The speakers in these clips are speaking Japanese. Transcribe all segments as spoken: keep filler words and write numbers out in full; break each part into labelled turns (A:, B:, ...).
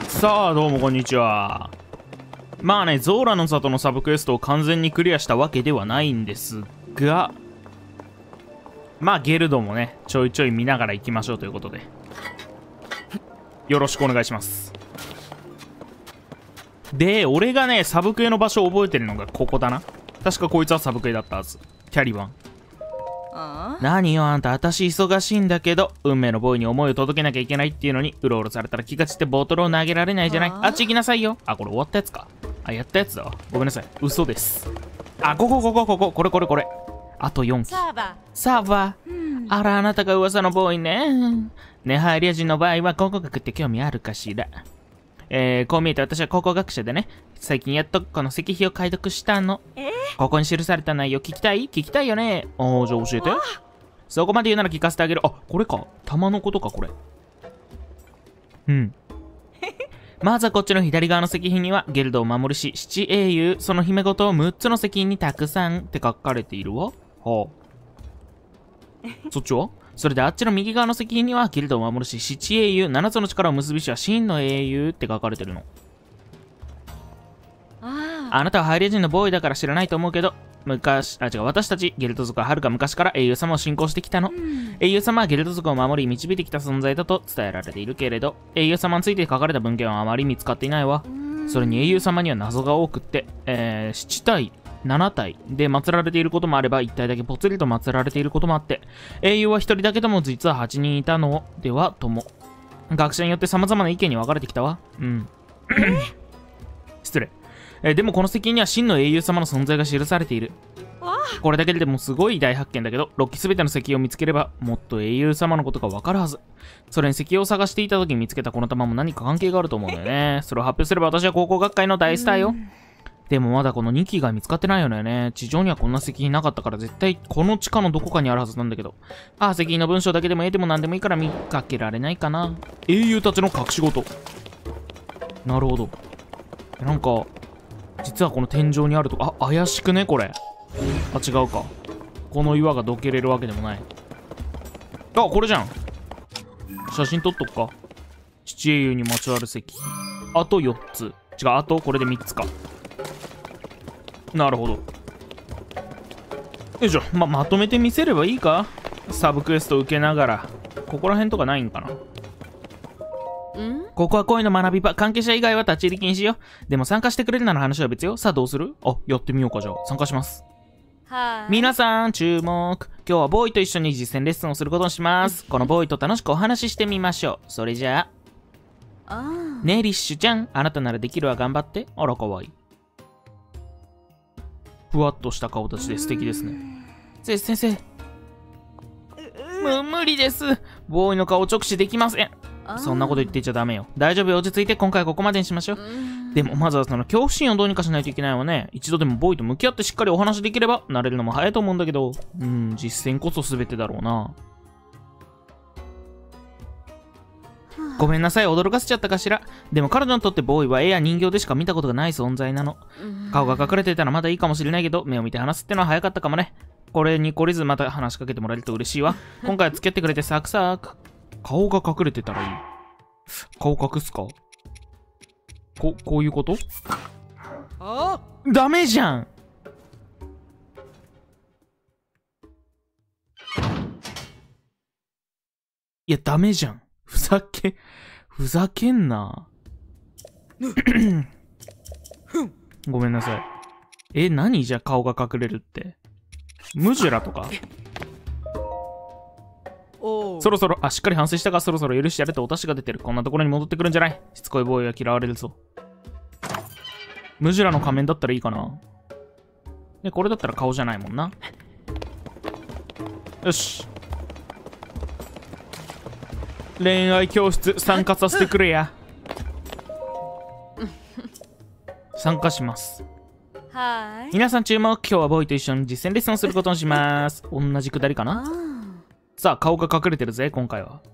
A: さあどうもこんにちは。まあね、ゾーラの里のサブクエストを完全にクリアしたわけではないんですが、まあゲルドもねちょいちょい見ながら行きましょうということでよろしくお願いします。で、俺がねサブクエの場所を覚えてるのがここだな。確かこいつはサブクエだったはず。キャリバン。何よあんた、私忙しいんだけど運命のボーイに思いを届けなきゃいけないっていうのにうろうろされたら気が散ってボトルを投げられないじゃない。あっち行きなさいよ。あ、これ終わったやつか。あ、やったやつだわ。ごめんなさい、嘘です。あ、こここここここれこれこれあとよんき。サーバーサーバー、あらあなたが噂のボーイね。ネハイリア人の場合は考古学って興味あるかしら。えー、こう見えて私は考古学者でね、最近やっとこの石碑を解読したの。ここに記された内容聞きたい聞きたいよね。おー、じゃあ教えて。そこまで言うなら聞かせてあげる。あ、これか。玉のことか、これ。うん。まずはこっちの左側の石碑には、ゲルドを守るし、七英雄、その姫ごとをむっつの石碑にたくさんって書かれているわ。はあ。そっちはそれであっちの右側の石碑には、ゲルドを守るし、七英雄、七つの力を結びしは真の英雄って書かれてるの。あなたはハイリア人のボーイだから知らないと思うけど、昔、あ、違う、私たちゲルド族ははるか昔から英雄様を信仰してきたの。うん、英雄様はゲルド族を守り導いてきた存在だと伝えられているけれど、英雄様について書かれた文献はあまり見つかっていないわ。それに英雄様には謎が多くって、えー、なな体、なな体で祀られていることもあれば、いち体だけぽつりと祀られていることもあって、英雄はひとりだけとも実ははちにんいたのではとも。学者によって様々な意見に分かれてきたわ。うん。失礼。えー、でもこの石碑には真の英雄様の存在が記されている。これだけでもすごい大発見だけど、ろっきすべての石碑を見つければもっと英雄様のことがわかるはず。それに石碑を探していた時に見つけたこの玉も何か関係があると思うんだよね。それを発表すれば私は考古学会の大スターよ。でもまだこのにきが見つかってないよね。地上にはこんな石碑なかったから絶対この地下のどこかにあるはずなんだけど。ああ、石碑の文章だけでも絵でも何でもいいから見かけられないかな。英雄たちの隠し事。なるほど。なんか実はこの天井にあるとこ、あ、怪しくねこれ。あ、違うか。この岩がどけれるわけでもない。あ、これじゃん。写真撮っとくか。七英雄にまつわる石。あとよっつ。違う、あとこれでみっつか。なるほど。よいしょ。ま、まとめて見せればいいか。サブクエスト受けながら。ここら辺とかないんかな。ここは恋の学び場。関係者以外は立ち入り禁止よ。でも参加してくれるなら話は別よ。さあどうする？あ、やってみようか。じゃあ参加します。はい。皆さん注目。今日はボーイと一緒に実践レッスンをすることにします。このボーイと楽しくお話ししてみましょう。それじゃあ。あねえリッシュちゃん、あなたならできるわ。頑張って。あらかわいい。ふわっとした顔立ちで素敵ですね。せ先生。む無理です。ボーイの顔直視できません。そんなこと言ってちゃダメよ。大丈夫よ、落ち着いて。今回ここまでにしましょう。でもまずはその恐怖心をどうにかしないといけないわね。一度でもボーイと向き合ってしっかりお話できれば慣れるのも早いと思うんだけど。うん、実践こそ全てだろうな。ごめんなさい、驚かせちゃったかしら。でも彼女にとってボーイは絵や人形でしか見たことがない存在なの。顔が隠れてたらまだいいかもしれないけど、目を見て話すってのは早かったかもね。これに懲りずまた話しかけてもらえると嬉しいわ。今回は付き合ってくれてサクサク。顔が隠れてたらいい。顔隠すかこ、こういうこと？あーダメじゃん。いや、ダメじゃん。ふざけ、ふざけんな。ごめんなさい。え、何じゃ顔が隠れるって。ムジュラとかそろそろ、あ、しっかり反省したが、そろそろ許してやれとお達しが出てる。こんなところに戻ってくるんじゃない。しつこいボーイは嫌われるぞ。ムジュラの仮面だったらいいかな。で、これだったら顔じゃないもんな。よし。恋愛教室参加させてくれや。参加します。はい。皆さん注目。今日はボーイと一緒に実践レッスンをすることにします。同じくだりかな。さあ、顔が隠れてるぜ、今回は。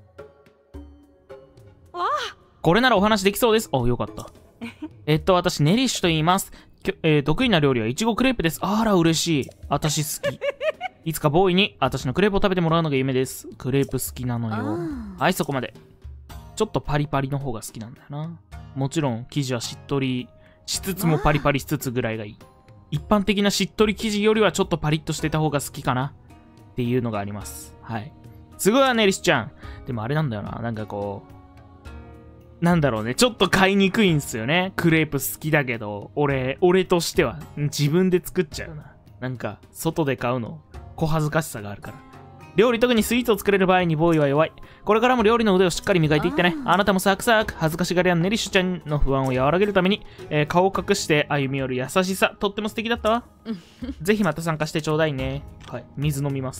A: これならお話できそうです。あ、よかった。えっと、私、ネリッシュと言います。えー、得意な料理はイチゴクレープです。あら、嬉しい。私好き。いつかボーイに私のクレープを食べてもらうのが夢です。クレープ好きなのよ。はい、そこまで。ちょっとパリパリの方が好きなんだよな。 もちろん生地はしっとりしつつもパリパリしつつぐらいがいい。一般的なしっとり生地よりはちょっとパリッとしてた方が好きかなっていうのがあります。はい。すごいわね、リスちゃん。でもあれなんだよな。なんかこう、なんだろうね。ちょっと買いにくいんすよね。クレープ好きだけど、俺、俺としては自分で作っちゃうな。なんか、外で買うの、小恥ずかしさがあるから。料理、特にスイーツを作れる場合にボーイは弱い。これからも料理の腕をしっかり磨いていってね。あなたもサクサク、恥ずかしがり屋のネリッシュちゃんの不安を和らげるために、えー、顔を隠して歩み寄る優しさ、とっても素敵だったわ。ぜひまた参加してちょうだいね。はい、水飲みます。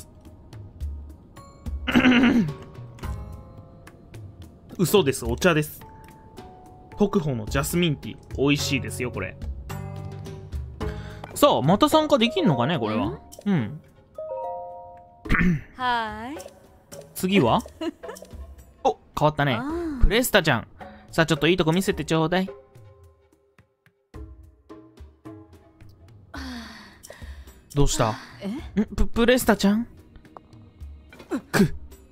A: 嘘です、お茶です。特保のジャスミンティー、美味しいですよ、これ。さあ、また参加できんのかね、これは。うん。
B: はい。
A: 次はお、変わったね。プレスタちゃん。さあ、ちょっといいとこ見せてちょうだい。どうした？んプ、プレスタちゃんく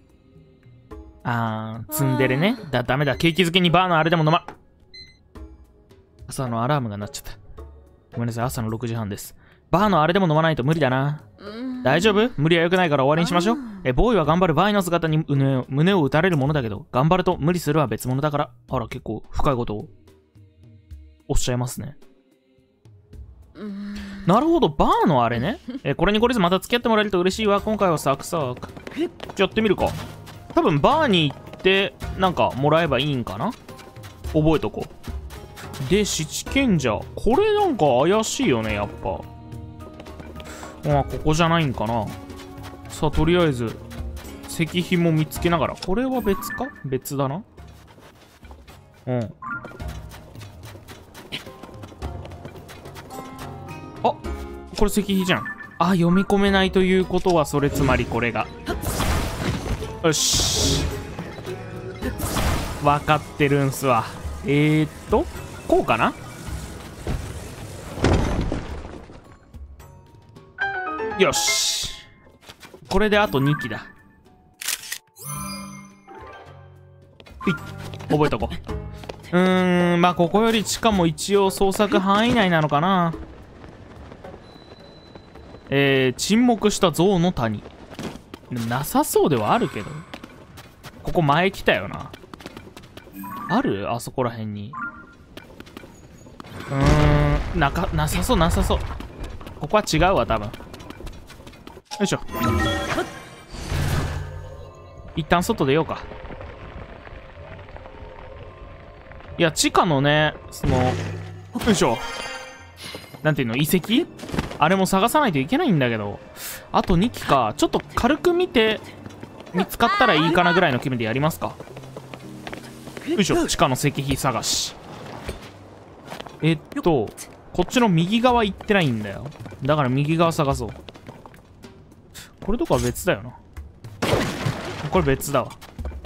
A: あー、ツンデレね。だ、ダメだ。景気づけにバーのあれでも飲ま。朝のアラームが鳴っちゃった。ごめんなさい、朝のろくじはんです。バーのあれでも飲まないと無理だな。大丈夫？無理は良くないから終わりにしましょう。え、ボーイは頑張るバーイの姿に胸を、胸を打たれるものだけど、頑張ると無理するは別物だから。あら、結構深いことをおっしゃいますね。なるほど、バーのあれね。え、これにこれずまた付き合ってもらえると嬉しいわ。今回はサクサク。じゃあやってみるか。多分バーに行って、なんかもらえばいいんかな？覚えとこう。で、七賢者。これなんか怪しいよね、やっぱ。まあ、ここじゃないんかな。さあ、とりあえず、石碑も見つけながら。これは別か？別だな。うん。あ、これ石碑じゃん。あ、読み込めないということは、それつまりこれが。よし。わかってるんすわ。えーっと、こうかな？よし。これであとにきだ。いっ、覚えとこう。うーん、まあここより地下も一応捜索範囲内なのかな。えー、沈黙した象の谷。なさそうではあるけど。ここ前来たよな。ある？あそこら辺に。うーん、なか、なさそう、なさそう。ここは違うわ、多分。よいしょ。一旦外出ようか。いや、地下のね、その、よいしょ。なんていうの、遺跡？あれも探さないといけないんだけど。あとにきか。ちょっと軽く見て、見つかったらいいかなぐらいの気分でやりますか。よいしょ。地下の石碑探し。えっと、こっちの右側行ってないんだよ。だから右側探そう。これとかは別だよな。これ別だわ。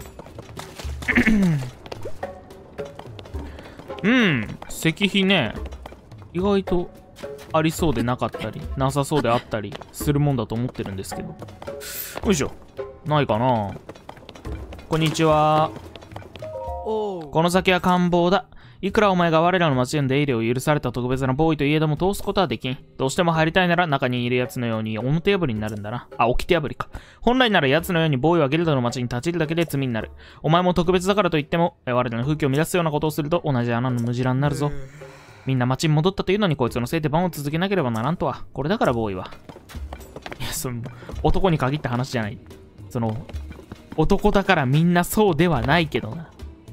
A: うん、石碑ね。意外とありそうでなかったり、なさそうであったりするもんだと思ってるんですけど。よいしょ。ないかな。こんにちは。この先は官房だ。いくらお前が我らの町への出入りを許された特別なボーイといえども通すことはできん。どうしても入りたいなら中にいる奴のように表破りになるんだな。あ、掟破りか。本来なら奴のようにボーイはゲルドの町に立ち入るだけで罪になる。お前も特別だからといっても、我らの風紀を乱すようなことをすると同じ穴の無地らになるぞ。みんな町に戻ったというのにこいつのせいで番を続けなければならんとは。これだからボーイは。いや、その、男に限った話じゃない。その、男だからみんなそうではないけどな。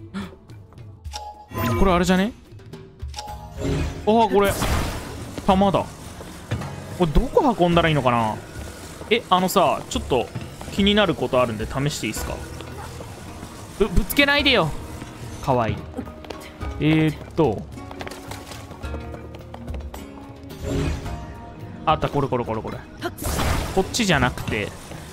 A: これあれじゃね？あ、これ弾だ。これどこ運んだらいいのかな。え、あのさ、ちょっと気になることあるんで試していいですか。ぶ、ぶつけないでよ。かわいい。えーっとあった、これこれこれこれ。こっちじゃなくて、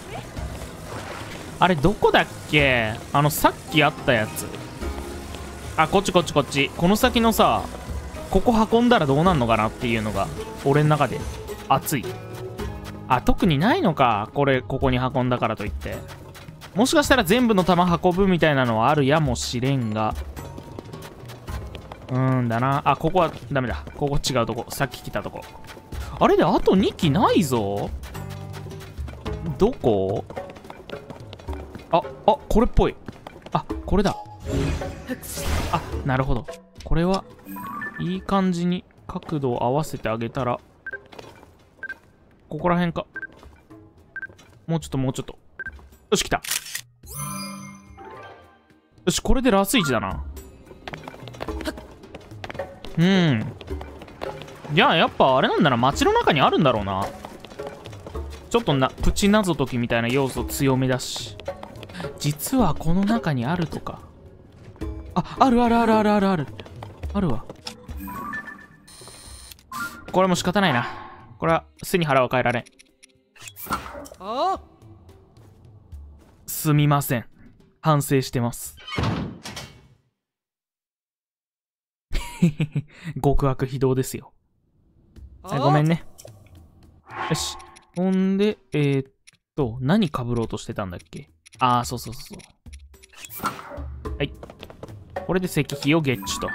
A: あれどこだっけ。あのさっきあったやつ。あ、こっちこっちこっち。この先のさ、ここ運んだらどうなんのかなっていうのが俺の中で熱い。あ、特にないのか。これここに運んだからといって。もしかしたら全部の弾運ぶみたいなのはあるやもしれんが。 うーんだな。あ、ここはダメだ。ここ違うとこ。さっき来たとこ。あれであとにきないぞ。どこ？あ、あ、これっぽい。あ、これだ。あ、なるほど。これは、いい感じに角度を合わせてあげたら、ここら辺か。もうちょっともうちょっと。よし、来た。よし、これでラスいちだな。うん。じゃあ、やっぱあれなんだな。街の中にあるんだろうな。ちょっとな、プチ謎解きみたいな要素強めだし。実はこの中にあるとか。あ、あるあるあるあるあるある。あるわ。これも仕方ないな。これは背に腹は変えられん。すみません。反省してます。極悪非道ですよ。はい、ごめんね。よし。ほんで、えー、っと、何被ろうとしてたんだっけ？あー、そうそうそうそう。はい。これで石碑をゲッチュと。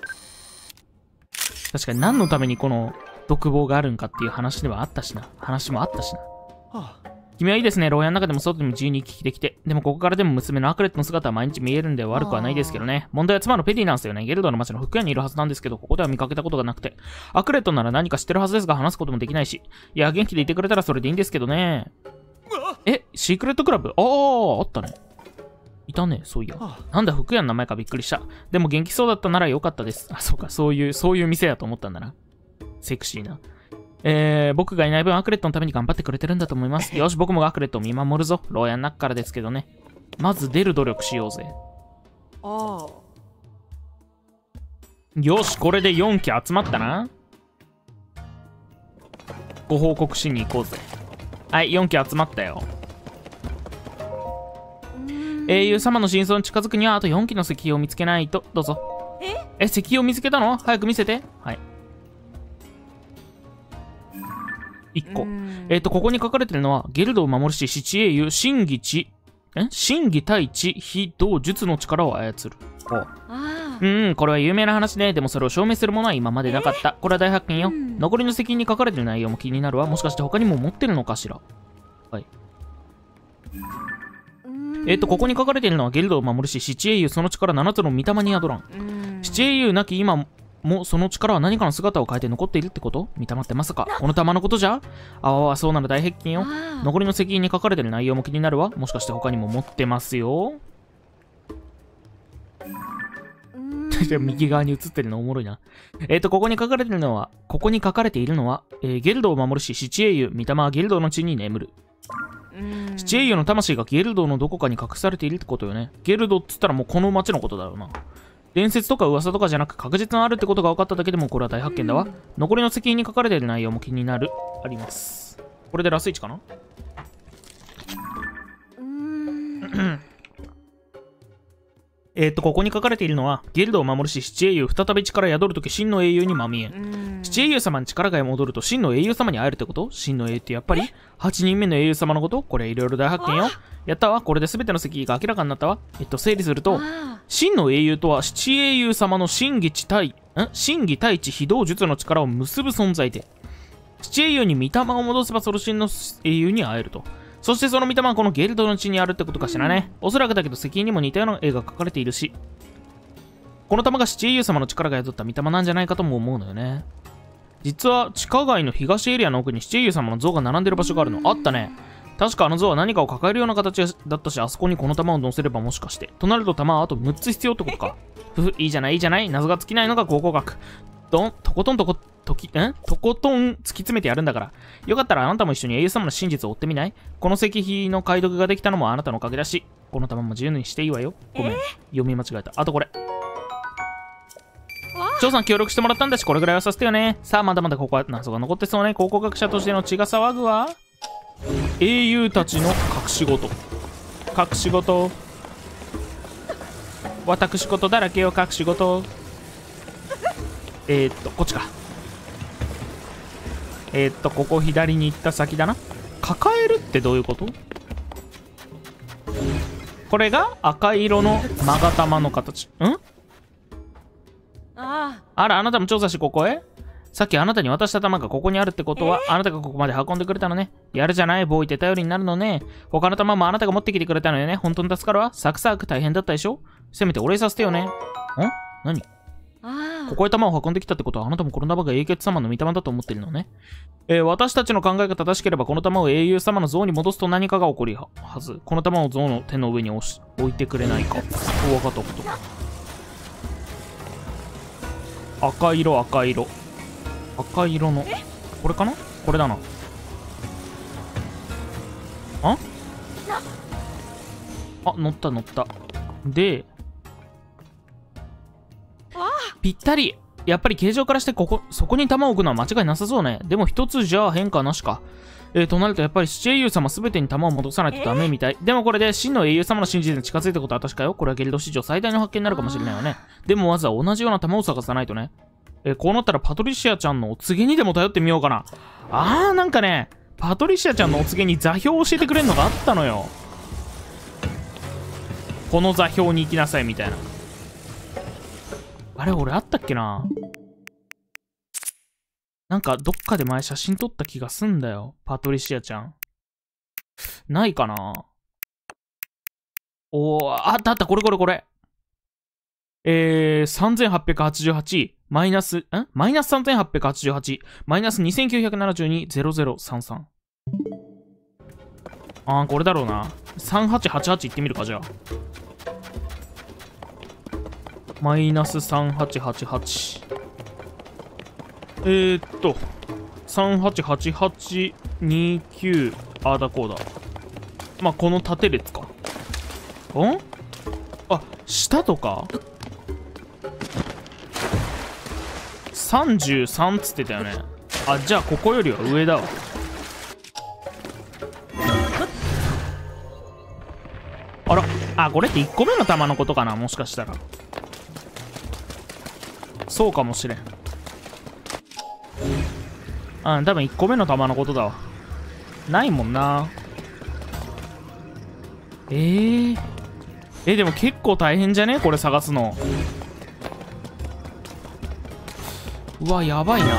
A: 確かに何のためにこの独房があるんかっていう話ではあったしな。話もあったしな。はあ、君はいいですね。牢屋の中でも外でも自由に行き来できて。でもここからでも娘のアクレットの姿は毎日見えるんで悪くはないですけどね。問題は妻のペティなんですよね。ゲルドの町の服屋にいるはずなんですけど、ここでは見かけたことがなくて。アクレットなら何か知ってるはずですが話すこともできないし。いや、元気でいてくれたらそれでいいんですけどね。え、シークレットクラブ？ああ、あったね。いたね、そういや。なんだ、服屋の名前かびっくりした。でも元気そうだったならよかったです。あ、そうか、そういう、そういう店やと思ったんだな。セクシーな。えー、僕がいない分アクレットのために頑張ってくれてるんだと思います。よし、僕もアクレットを見守るぞ。牢屋の中からですけどね。まず出る努力しようぜ。ああ。よし、これでよんき集まったな。ご報告しに行こうぜ。はい、よんき集まったよ。英雄様の真相に近づくにはあとよんきの石碑を見つけないと。どうぞ。ええ、石碑を見つけたの？早く見せて。はい。いっこ。えっと、ここに書かれてるのは、ゲルドを守るし、七英雄、真偽地、ん真偽対地、非道術の力を操る。うん、これは有名な話ね。でもそれを証明するものは今までなかった。これは大発見よ。残りの石碑に書かれてる内容も気になるわ。もしかして他にも持ってるのかしら。はい。えっと、ここに書かれているのはゲルドを守るし、七英雄その力ななつの御霊に宿らん。七英雄なき今もその力は何かの姿を変えて残っているってこと？御霊ってまさかこの玉のことじゃ？あわわ、そうなら大発見よ。残りの石碑に書かれている内容も気になるわ。もしかして他にも持ってますよ。右側に映ってるのおもろいな。えっと、ここに書かれているのは、ここに書かれているのは、えー、ゲルドを守るし、七英雄、御霊はゲルドの地に眠る。七英雄の魂がゲルドのどこかに隠されているってことよね。ゲルドっつったらもうこの町のことだろうな。伝説とか噂とかじゃなく確実にあるってことが分かっただけでもこれは大発見だわ。残りの石碑に書かれている内容も気になる。あります。これでラスいちかな？えっと、ここに書かれているのは、ゲルドを守るし、七英雄、再び力宿るとき真の英雄にまみえん。七英雄様に力が戻ると真の英雄様に会えるってこと？真の英雄ってやっぱりはちにんめの英雄様のこと？これいろいろ大発見よ。やったわ。これで全ての石碑が明らかになったわ。えっと、整理すると、真の英雄とは七英雄様の真偽地対、ん真偽対地非道術の力を結ぶ存在で、七英雄に御霊を戻せばその真の英雄に会えると。そしてその御霊はこのゲルドの地にあるってことかしらね。おそらくだけど石碑にも似たような絵が描かれているし、この玉が七英雄様の力が宿った御霊なんじゃないかとも思うのよね。実は地下街の東エリアの奥に七英雄様の像が並んでる場所があるの。あったね。確かあの像は何かを抱えるような形だったし、あそこにこの玉を乗せればもしかして。となると玉はあとむっつ必要ってことか。ふふ、いいじゃないいいじゃない。謎が尽きないのが考古学。どん、とことんとこ、とき、んとことん突き詰めてやるんだから。よかったらあなたも一緒に英雄様の真実を追ってみない？この石碑の解読ができたのもあなたのおかげだし、この玉も自由にしていいわよ。ごめん。読み間違えた。あとこれ。張さん協力してもらったんだし、これぐらいはさせてよね。さあ、まだまだここは謎が残ってそうね。考古学者としての血が騒ぐわ。英雄たちの隠し事。隠し事。私事だらけよ、隠し事。えーっと、こっちか。えーっと、ここ左に行った先だな。抱えるってどういうこと？これが赤色の勾玉の形。ん？ああら、あなたも調査しここへ？さっきあなたに渡した玉がここにあるってことは、あなたがここまで運んでくれたのね。やるじゃない、ボーイって頼りになるのね。他の玉もあなたが持ってきてくれたのよね。本当に助かるわ。サクサク大変だったでしょ？せめてお礼させてよね。ん？何？ここへ玉を運んできたってことは、あなたもこの玉が英傑様の御霊だと思ってるのね。えー、私たちの考えが正しければ、この玉を英雄様の像に戻すと何かが起こるはず。この玉を像の手の上に置し置いてくれないか。お、わかったこと。赤色、赤色。赤色の、これかな？これだな。あ？あ、乗った乗った。で、ぴったり。やっぱり形状からしてここ、そこに弾を置くのは間違いなさそうね。でも一つじゃあ変化なしか。えー、となるとやっぱり七英雄様すべてに弾を戻さないとダメみたい。でもこれで真の英雄様の真実に近づいたことは確かよ。これはゲルド史上最大の発見になるかもしれないよね。でもまずは同じような弾を探さないとね。えー、こうなったらパトリシアちゃんのお告げにでも頼ってみようかな。あー、なんかね、パトリシアちゃんのお告げに座標を教えてくれるのがあったのよ。この座標に行きなさいみたいな。あれ、俺あったっけな？なんかどっかで前写真撮った気がすんだよ。パトリシアちゃん。ないかな？おー、あったあった、これこれこれ。えー、さんぜんはっぴゃくはちじゅうはち、マイナス、んマイナスさんぜんはっぴゃくはちじゅうはち、マイナスにせんきゅうひゃくななじゅうに、ゼロゼロさんさん。あー、これだろうな。さんはちはちはちいってみるか、じゃあ。マイナスさんはちはちはち。えーっと、さんはちはちはちにきゅう、あーだこうだ。まあ、この縦列か。ん？あ、下とかさんじゅうさんつってたよね。あ、じゃあここよりは上だわ。あら、あ、これっていっこめの弾のことかな、もしかしたら。そうかもしれん。うん、多分いっこめの弾のことだわ。ないもんな。えー、え、でも結構大変じゃね？これ探すの。うわ、やばいな。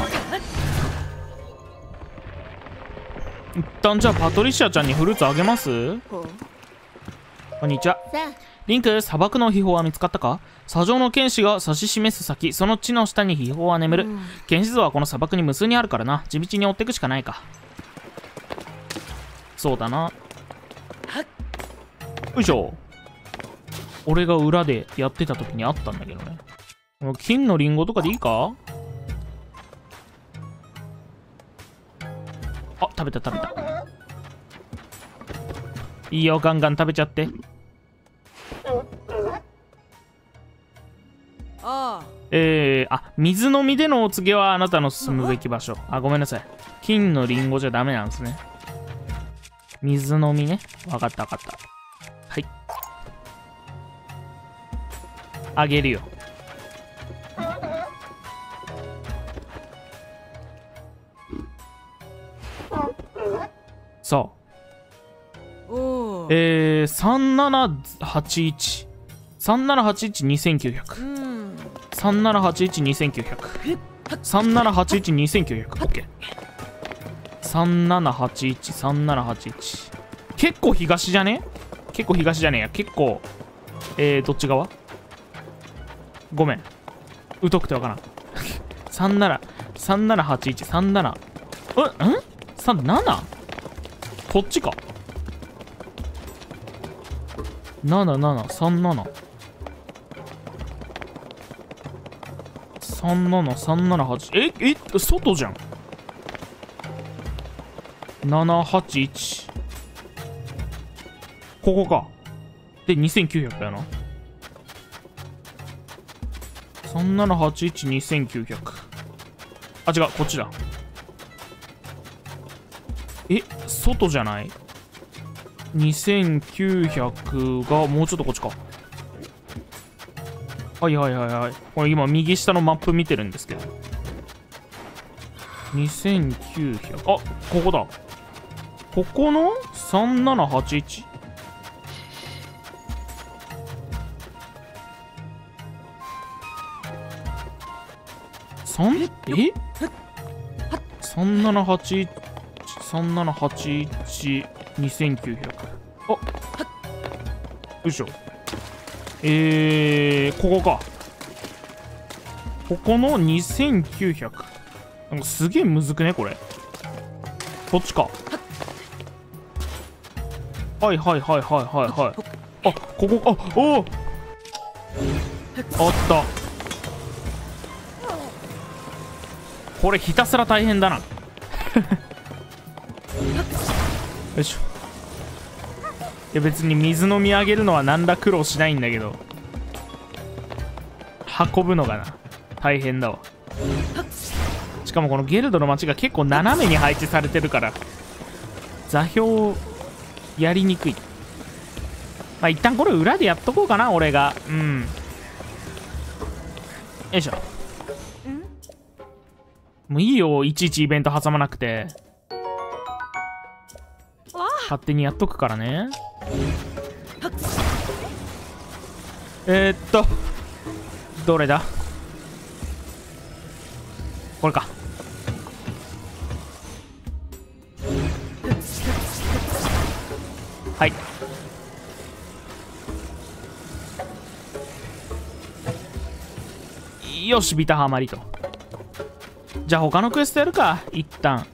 A: 一旦じゃあパトリシアちゃんにフルーツあげます？こんにちは。リンク、砂漠の秘宝は見つかったか？砂上の剣士が指し示す先、その地の下に秘宝は眠る。剣士像はこの砂漠に無数にあるからな。地道に追っていくしかないか。そうだな。よいしょ。俺が裏でやってた時にあったんだけどね。この金のリンゴとかでいいか？あ、食べた食べた。いいよ、ガンガン食べちゃって。えー、あ、水飲みでのお告げはあなたの進むべき場所。あ、ごめんなさい。金のリンゴじゃダメなんですね。水飲みね。わかったわかった。はい。あげるよ。さあ。えー、さんななはちいち。さんななはちいちにせんきゅうひゃく。さんななはちいちにせんきゅうひゃく。さんななはちいちにせんきゅうひゃく。オッケー。さんななはちいち、さんななはちいち。結構東じゃね？結構東じゃねえや。結構、えー、どっち側？ごめん。疎くてわからん。さんなな、さんななはちいち、さんなな。え、ん ?さんなな？ こっちか。なななな、さんなな。さんなな、さんななはち。え、え、外じゃん。ななはちいち。ここか。で、にせんきゅうひゃくやな。さんななはちいち、にせんきゅうひゃく。あ、違う、こっちだ。え、外じゃない？ にせんきゅうひゃく がもうちょっとこっちか。はいはいはいはい。これ今右下のマップ見てるんですけど。にせんきゅうひゃく。あ、ここだ。ここの さんななはちいち？ んさん、え ?さんななはちいち、さんななはちいち、にせんきゅうひゃく。あ、よいしょ。えー、ここか。ここのにせんきゅうひゃく。なんかすげえむずくね、これ。こっちか。はいはいはいはいはいはい。あ、ここ、あ、おおあった。これひたすら大変だな。よいしょ。いや別に水飲み上げるのは何ら苦労しないんだけど、運ぶのがな大変だわ。しかもこのゲルドの街が結構斜めに配置されてるから座標やりにくい。まあ一旦これ裏でやっとこうかな、俺が。うん、よいしょ。もういいよ、いちいちイベント挟まなくて。勝手にやっとくからね。えー、っとどれだ、これか。はい、よし、ビタハマりと。じゃあ他のクエストやるか一旦。